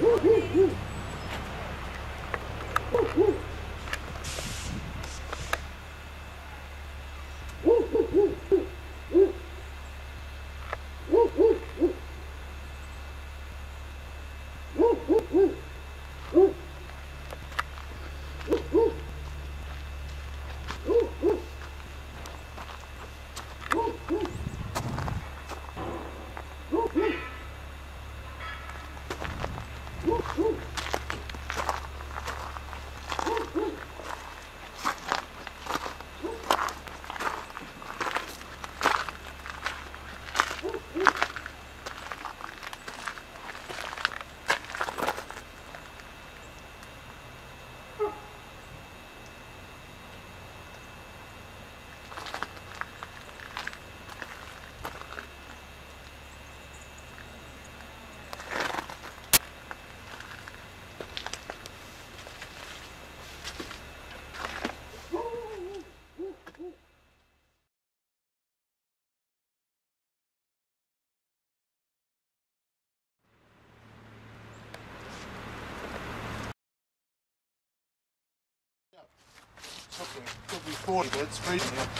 Okay, could be 40, but it's freezing here.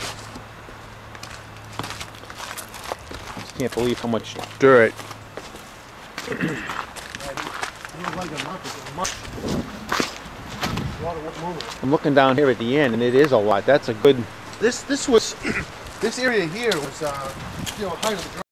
Just can't believe how much dirt. I'm looking down here at the end, and it is a lot. That's a good. This was this area here was height of the